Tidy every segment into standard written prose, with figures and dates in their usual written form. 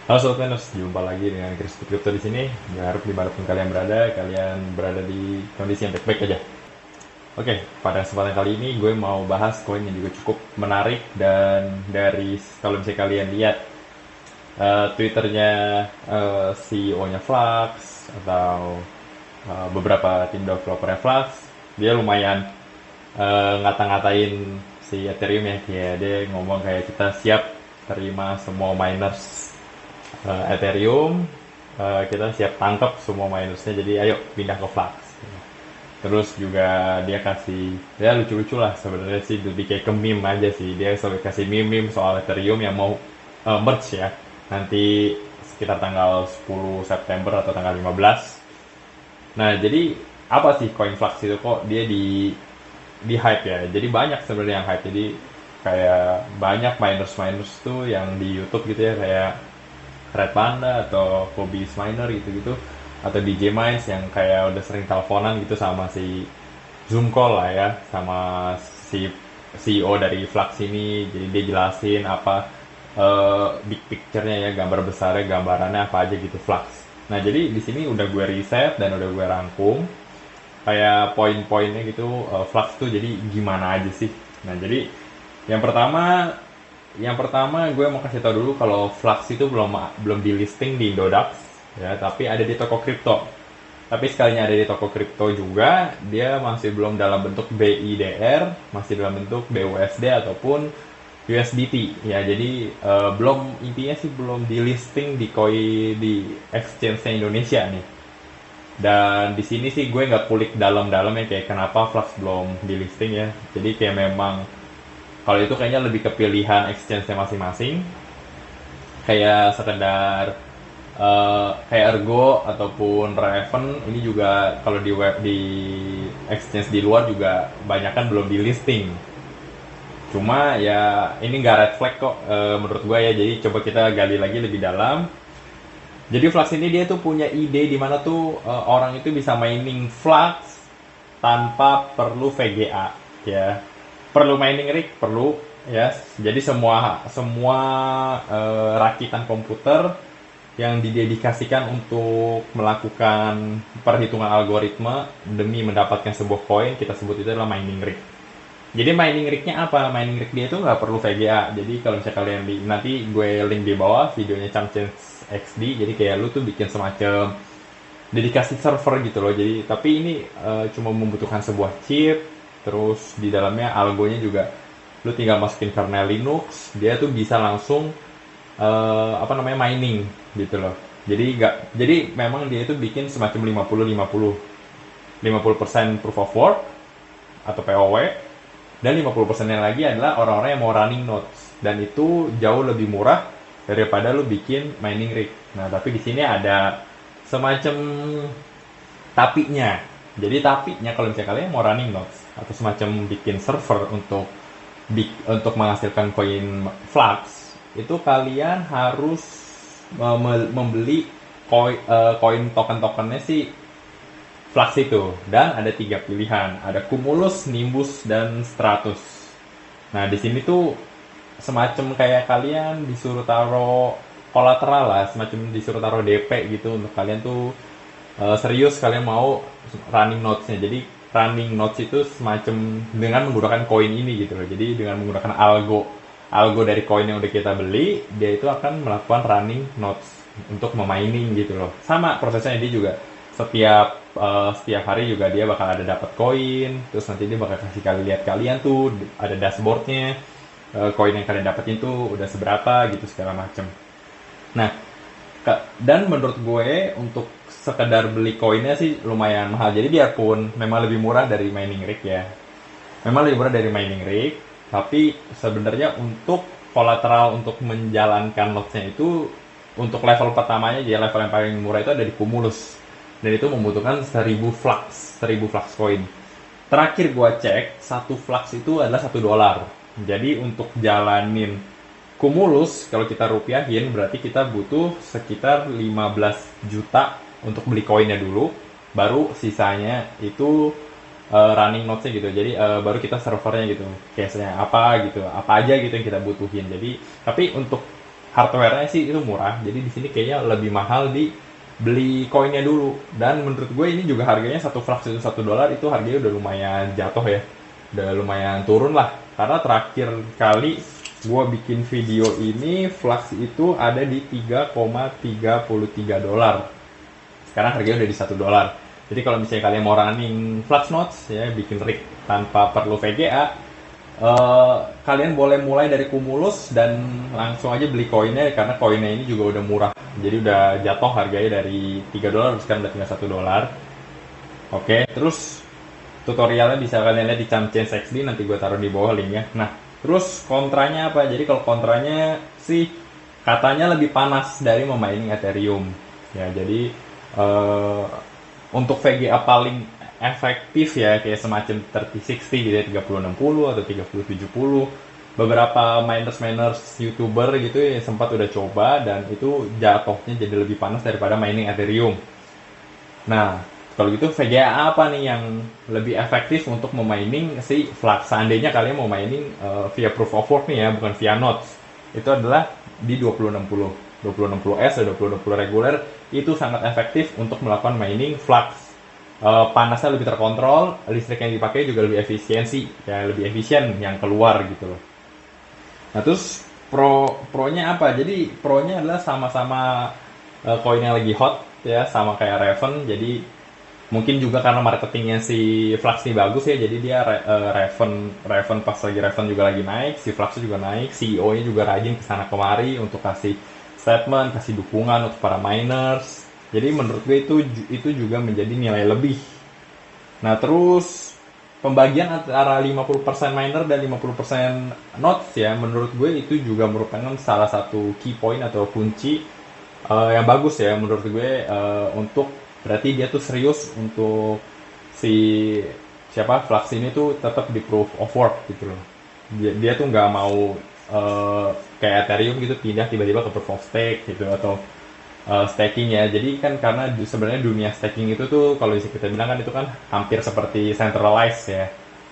Halo Sobat Venus, jumpa lagi dengan Chris Crypto di sini. Gue harap dimanapun kalian berada di kondisi yang baik-baik aja. Oke, pada kesempatan kali ini gue mau bahas koin yang juga cukup menarik dan dari kalau misalnya kalian lihat Twitternya CEO-nya Flux atau beberapa tim developernya Flux, dia lumayan ngata-ngatain si Ethereum ya, kayak dia ngomong kayak kita siap terima semua miners Ethereum, kita siap tangkap semua minersnya, jadi ayo pindah ke Flux. Terus juga dia kasih, ya lucu-lucu lah sebenarnya sih, lebih kayak ke meme aja sih. Dia selalu kasih meme-meme soal Ethereum yang mau merge ya, nanti sekitar tanggal 10 September atau tanggal 15. Nah, jadi apa sih Coin Flux itu, kok dia di hype ya? Jadi banyak sebenarnya yang hype. Jadi kayak banyak miners tuh yang di YouTube gitu ya, kayak Red Panda atau Hobbies Miner gitu-gitu, atau DJ Mines yang kayak udah sering teleponan gitu sama si Zoom call lah ya, sama si CEO dari Flux ini. Jadi dia jelasin apa big picture-nya ya, gambar besarnya, gambarannya apa aja gitu Flux. Nah, jadi di sini udah gue riset dan udah gue rangkum kayak poin-poinnya gitu, Flux tuh jadi gimana aja sih. Nah, jadi yang pertama yang pertama gue mau kasih tau dulu kalau Flux itu belum belum di listing di Indodax ya, tapi ada di toko kripto. Tapi sekalinya ada di toko kripto juga, dia masih belum dalam bentuk BIDR, masih dalam bentuk BUSD ataupun USDT ya. Jadi belum, intinya sih belum di listing di koi di exchange Indonesia nih. Dan di sini sih gue nggak kulik dalam-dalamnya kayak kenapa Flux belum di listing ya. Jadi kayak memang kalau itu kayaknya lebih ke pilihan exchange-nya masing-masing. Kayak sekedar kayak Ergo ataupun Raven ini juga kalau di web di exchange di luar juga banyak kan belum di listing. Cuma ya ini nggak red flag kok, menurut gue ya. Jadi coba kita gali lagi lebih dalam. Jadi Flux ini dia tuh punya ide di mana tuh orang itu bisa mining Flux tanpa perlu VGA ya. Perlu mining rig, perlu ya. Jadi semua semua rakitan komputer yang didedikasikan untuk melakukan perhitungan algoritma demi mendapatkan sebuah koin, kita sebut itu adalah mining rig. Jadi mining rignya apa? Mining rig dia itu nggak perlu VGA. Jadi kalau misalnya kalian nanti gue link di bawah videonya Changchance XD. Jadi kayak lu tuh bikin semacam dedikasi server gitu loh. Jadi tapi ini cuma membutuhkan sebuah chip, terus di dalamnya algonya juga lu tinggal masukin kernel Linux, dia tuh bisa langsung apa namanya mining gitu loh. Jadi memang dia itu bikin semacam 50-50 proof of work atau POW, dan 50% yang lagi adalah orang-orang yang mau running nodes, dan itu jauh lebih murah daripada lu bikin mining rig. Nah, tapi di sini ada semacam tapinya. Jadi tapinya kalau misalnya kalian mau running nodes atau semacam bikin server untuk menghasilkan koin Flux, itu kalian harus membeli koin token-tokennya si Flux itu. Dan ada 3 pilihan, ada Cumulus, Nimbus, dan Stratus. Nah, di sini tuh semacam kayak kalian disuruh taruh kolateral lah, semacam disuruh taruh DP gitu untuk kalian tuh serius kalian mau running nodes-nya. Jadi running nodes itu semacam dengan menggunakan koin ini gitu loh. Jadi dengan menggunakan algo dari koin yang udah kita beli, dia itu akan melakukan running nodes untuk memining gitu loh. Sama prosesnya dia juga setiap hari juga dia bakal ada dapat koin, terus nanti dia bakal kasih kalian lihat, kalian tuh ada dashboardnya, koin yang kalian dapetin tuh udah seberapa gitu segala macem. Nah, dan menurut gue untuk sekedar beli koinnya sih lumayan mahal. Jadi biarpun memang lebih murah dari mining rig ya, memang lebih murah dari mining rig, tapi sebenarnya untuk kolateral untuk menjalankan node-nya itu, untuk level pertamanya, jadi level yang paling murah itu ada di Cumulus, dan itu membutuhkan 1000 flux coin. Terakhir gua cek, satu flux itu adalah $1. Jadi untuk jalanin Cumulus, kalau kita rupiahin berarti kita butuh sekitar 15 juta untuk beli koinnya dulu, baru sisanya itu running node-nya gitu. Jadi baru kita servernya gitu, case-nya apa gitu, apa aja gitu yang kita butuhin. Jadi tapi untuk hardware-nya sih itu murah. Jadi di sini kayaknya lebih mahal di beli koinnya dulu. Dan menurut gue ini juga harganya satu flux itu $1 itu harganya udah lumayan jatuh ya. Udah lumayan turun lah. Karena terakhir kali gue bikin video ini flux itu ada di $3,33. Sekarang harganya udah di $1. Jadi kalau misalnya kalian mau running Flux Nodes ya, bikin rig tanpa perlu VGA, kalian boleh mulai dari Cumulus dan langsung aja beli koinnya karena koinnya ini juga udah murah. Jadi udah jatuh harganya dari $3 sekarang udah tinggal $1. Oke, terus tutorialnya bisa kalian lihat di Chumchains XD, nanti gue taruh di bawah linknya. Nah, terus kontranya apa? Jadi kalau kontranya sih katanya lebih panas dari memining Ethereum. Ya, jadi untuk VGA paling efektif ya kayak semacam 3060 gitu ya, 3060 atau 3070. Beberapa miners YouTuber gitu ya sempat udah coba dan itu jatuhnya jadi lebih panas daripada mining Ethereum. Nah, kalau gitu VGA apa nih yang lebih efektif untuk memining si Flux? Seandainya kalian mau mining via proof of work nih ya, bukan via nodes. Itu adalah di 2060. 2060S atau 2060 reguler itu sangat efektif untuk melakukan mining Flux. Panasnya lebih terkontrol, listrik yang dipakai juga lebih efisiensi, ya lebih efisien yang keluar gitu loh. Nah terus pro-nya apa? Jadi pro-nya adalah sama-sama koin yang lagi hot ya, sama kayak Raven. Jadi mungkin juga karena marketingnya si Flux ini bagus ya, jadi dia Raven pas lagi Raven juga lagi naik, si Flux juga naik, CEO-nya juga rajin kesana kemari untuk kasih statement, kasih dukungan untuk para miners. Jadi menurut gue itu juga menjadi nilai lebih. Nah terus pembagian antara 50% miner dan 50% nodes ya, menurut gue itu juga merupakan salah satu key point atau kunci yang bagus ya menurut gue, untuk berarti dia tuh serius untuk si Flux ini tuh tetap di proof of work gitu loh. Dia tuh nggak mau kayak Ethereum gitu pindah tiba-tiba ke proof of stake gitu atau staking ya. Jadi kan karena sebenarnya dunia staking itu tuh kalau bisa kita bilang kan itu kan hampir seperti centralized ya.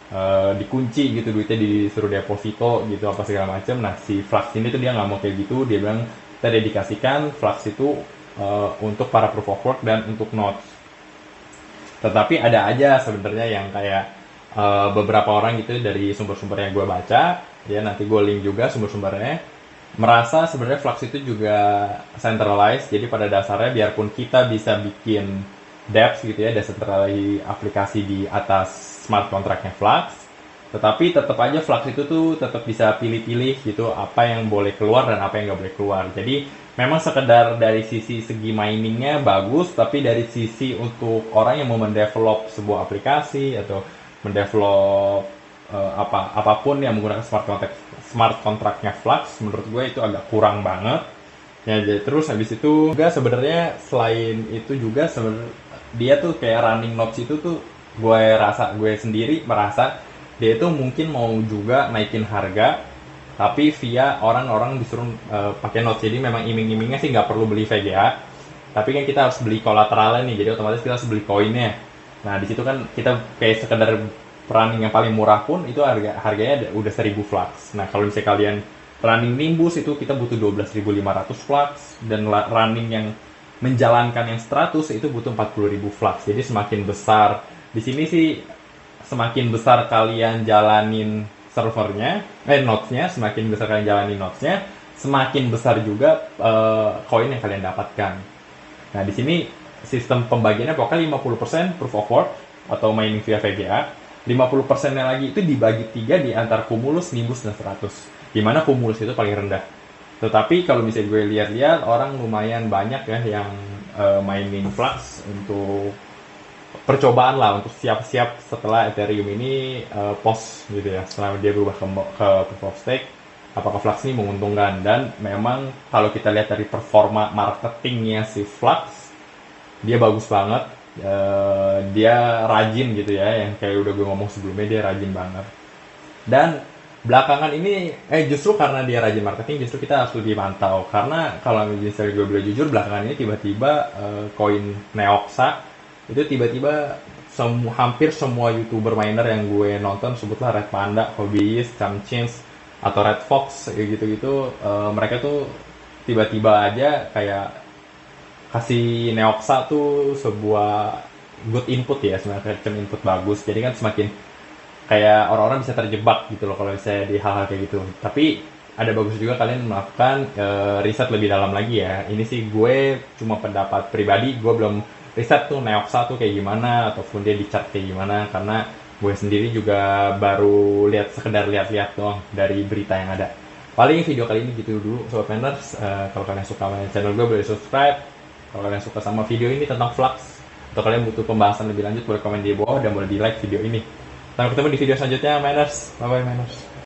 Dikunci gitu duitnya disuruh deposito gitu apa segala macam. Nah si Flux ini tuh dia nggak mau kayak gitu, dia bilang kita dedikasikan Flux itu untuk para proof of work dan untuk nodes. Tetapi ada aja sebenarnya yang kayak beberapa orang gitu dari sumber-sumber yang gue baca ya, nanti gue link juga sumber-sumbernya, merasa sebenarnya Flux itu juga centralized. Jadi pada dasarnya biarpun kita bisa bikin dApps gitu ya, decentralized aplikasi di atas smart contractnya Flux, tetapi tetap aja Flux itu tuh tetap bisa pilih-pilih gitu apa yang boleh keluar dan apa yang nggak boleh keluar. Jadi memang sekedar dari sisi segi miningnya bagus, tapi dari sisi untuk orang yang mau mendevelop sebuah aplikasi atau mendevelop apapun yang menggunakan smart contractnya Flux, menurut gue itu agak kurang banget ya. Jadi terus habis itu juga sebenarnya selain itu juga dia tuh kayak running nodes itu tuh gue sendiri merasa dia itu mungkin mau juga naikin harga tapi via orang-orang disuruh pakai nodes. Jadi memang iming-imingnya sih nggak perlu beli VGA, tapi kan kita harus beli kolateralnya nih, jadi otomatis kita harus beli koinnya. Nah di situ kan kita kayak sekedar running yang paling murah pun itu harganya udah 1000 Flux. Nah kalau misalnya kalian running Nimbus itu kita butuh 12.500 Flux, dan running yang menjalankan yang Stratus itu butuh 40.000 Flux. Jadi semakin besar di sini sih, semakin besar kalian jalanin servernya, nodesnya, semakin besar kalian jalanin nodesnya, semakin besar juga koin yang kalian dapatkan. Nah di sini sistem pembagiannya pokoknya 50% proof of work atau mining via VGA, 50%-nya lagi itu dibagi 3 di antara Cumulus, Nimbus, dan Stratus. Dimana Cumulus itu paling rendah. Tetapi kalau misalnya gue lihat-lihat, orang lumayan banyak ya yang mining Flux untuk percobaan lah, untuk siap-siap setelah Ethereum ini post gitu ya, setelah dia berubah ke proof of stake, apakah Flux ini menguntungkan. Dan memang kalau kita lihat dari performa marketingnya si Flux, dia bagus banget. Dia rajin gitu ya, yang kayak udah gue ngomong sebelumnya, dia rajin banget. Dan belakangan ini justru karena dia rajin marketing, justru kita harus lebih mantau. Karena kalau misalnya gue bilang jujur, belakangan ini tiba-tiba koin Neoxa itu tiba-tiba hampir semua YouTuber miner yang gue nonton, sebutlah Red Panda, Hobbyist, Chumchains, atau Red Fox gitu-gitu, mereka tuh tiba-tiba aja kayak kasih Neoxa tuh sebuah good input ya, semacam input bagus. Jadi kan semakin kayak orang-orang bisa terjebak gitu loh kalau misalnya di hal-hal kayak gitu. Tapi ada bagus juga kalian melakukan riset lebih dalam lagi ya. Ini sih gue cuma pendapat pribadi, gue belum riset tuh Neoxa tuh kayak gimana ataupun dia di chart kayak gimana, karena gue sendiri juga baru sekedar lihat-lihat doang dari berita yang ada. Paling video kali ini gitu dulu Sobat Miners. Kalau kalian suka main channel gue boleh subscribe. Kalau kalian suka sama video ini tentang Flux, atau kalian butuh pembahasan lebih lanjut, boleh komen di bawah dan boleh di like video ini. Sampai ketemu di video selanjutnya, Miners. Bye bye, Miners.